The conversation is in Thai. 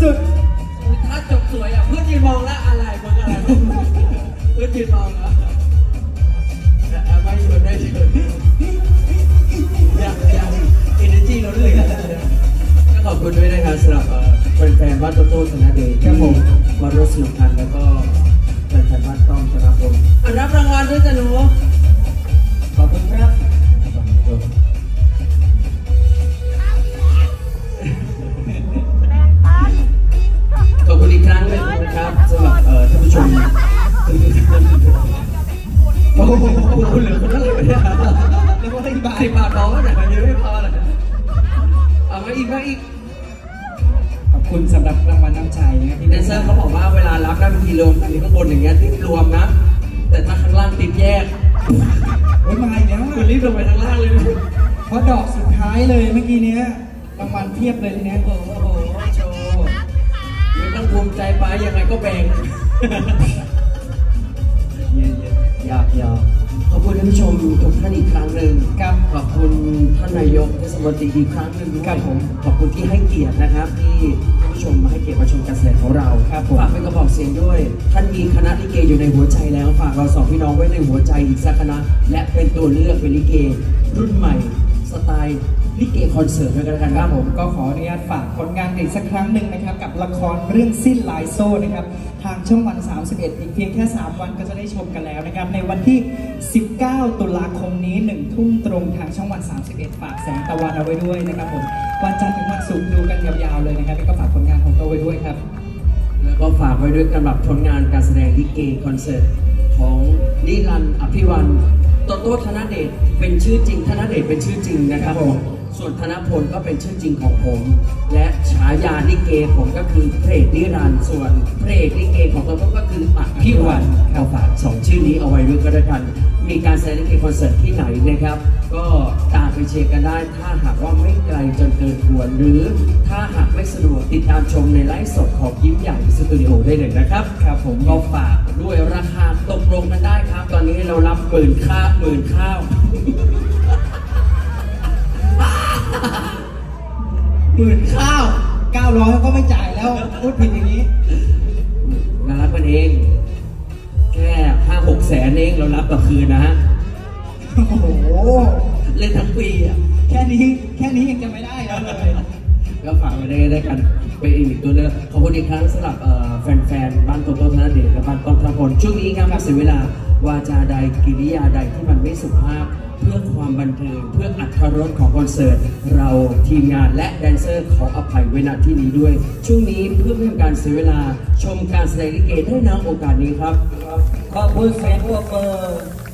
สุดถ้าจบสวยอ่ะเพื่อนยืนมองแล้วอะไรมึงอะไรเพื่อนยืนมองแล้วไม่หยุดได้หยุดยังเอเนจีล้นเหลือก็ขอบคุณด้วยนะครับสำหรับแฟนบ้านโตโต้ธนเดชที่มาร่วมสนุกกันแล้วก็แฟนบ้านต้องธนพลรับรางวัลด้วยจ้ะหนูขอบคุณครับขอบคุณอีกครั้งเลยนะครับสำหรับท่านผู้ชมโอ้โหเหลือคนละเลยเนี่ยแล้วก็10 บาทพอแล้วเนี่ยเยอะไม่พอเลยเอามาอีกขอบคุณสำหรับรางวัลน้ำใจนะครับที่แดนเซอร์เขาบอกว่าเวลารับได้บางทีรวมอันนี้ข้างบนอย่างเงี้ยติดรวมนะแต่ถ้าข้างล่างติดแยกโอ้ยมาอีกแล้วคุณรีบลงไปข้างล่างเลยเพราะดอกสุดท้ายเลยเมื่อกี้เนี้ยรางวัลเพียบเลยทีเนี้ยโอ้โหโชว์ไม่ต้องภูมิใจไปยังไงก็แบ่งอยากขอบคุณท่านผู้ชมทุกท่านอีกครั้งหนึ่งครับขอบคุณท่านนายกเทศมนตรีอีกครั้งหนึ่งครับผมขอบคุณที่ให้เกียรตินะครับที่ท่านผู้ชมมาให้เกียรติมาชมการแสดงของเราครับฝากเป็นกระบอกเสียงด้วยท่านมีคณะลิเกอยู่ในหัวใจแล้วฝากเราสองพี่น้องไว้ในหัวใจอีกสักคณะและเป็นตัวเลือกเป็นลิเกรุ่นใหม่สไตล์ลิเกคอนเสิร์ตด้วยกันครับผมก็ขออนุญาตฝากผลงานอีกสักครั้งหนึ่งนะครับกับละครเรื่องสิ้นลายโซ่นะครับทางช่องวัน 31อีกเพียงแค่3 วันก็จะได้ชมกันแล้วนะครับในวันที่19 ตุลาคมนี้1 ทุ่มตรงทางช่องวัน 31ฝากแสงตะวันเอาไว้ด้วยนะครับผมวันจันทร์ถึงวันศุกร์ดูกันยาวๆเลยนะครับแล้วก็ฝากผลงานของโตไว้ด้วยครับแล้วก็ฝากไว้ด้วยสำหรับผลงานการแสดงลิเกคอนเสิร์ตของนิรันดร์อภิวันโตโต้ธนเดชเป็นชื่อจริงธนเดชเป็นชื่อจริงนะครับผมส่วนธนพลก็เป็นชื่อจริงของผมและฉายาลิเกผมก็คือพระเอกนิรันดร์ส่วนพระเอกลิเกของโตโต้ก็คืออภิวันเอาฝาก2 ชื่อนี้เอาไว้ด้วยก็ได้กันมีการแสดงลิเกคอนเสิร์ตที่ไหนนะครับก็ตามไปเช็คกันได้ถ้าหากว่าไม่ไกลจนเกินควรหรือถ้าหากไม่สะดวกติดตามชมในไลฟ์สดของยิ้มใหญ่สตูดิโอได้เลยนะครับครับผมก็ฝากด้วยราคาตกลงกันได้ครับตอนนี้เรารับหมื่นข้าว 900ก็ไม่จ่ายแล้วพูดผิดอย่างนี้งานรับกันเองแค่5-6 แสนเองเรารับต่อคืนนะฮะโอ้โหเล่นทั้งปีอ่ะแค่นี้ยังจะไม่ได้แล้วเลยก็ฝากไว้ได้กันเป็นอีกตัวเลือกขอบคุณอีกครั้งสำหรับแฟนบ้านโตโต้ธนเดชและบ้านต้องธนพลช่วงนี้ครับเสียเวลาวาจาใดกิริยาใดที่มันไม่สุภาพเพื่อความบันเทิงเพื่ออรรถรสของคอนเสิร์ตเราทีมงานและแดนเซอร์ขออภัยไว้ณที่นี้ด้วยช่วงนี้เพื่อไม่ให้การเสียเวลาชมการแสดงลิเกได้ณโอกาสนี้ครับขอบคุณเสียงปรบมือ